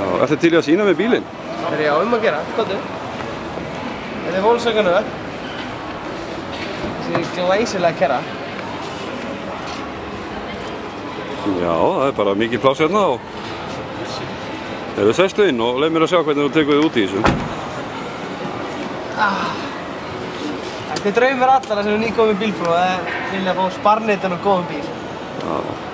Já, ertu til í að sýna með bílinn? Já, að gera, skoðu. Þetta Volkswagen Up. Þessi glæsilega kerra. Já, það bara mikið pláss hérna og sestu inn og leið mér að sjá hvernig þú tekur þig út í þessu. Þetta draumur allra sem nýkomið bílpróf að vilja fá sparneytan og góðan bíl. Já.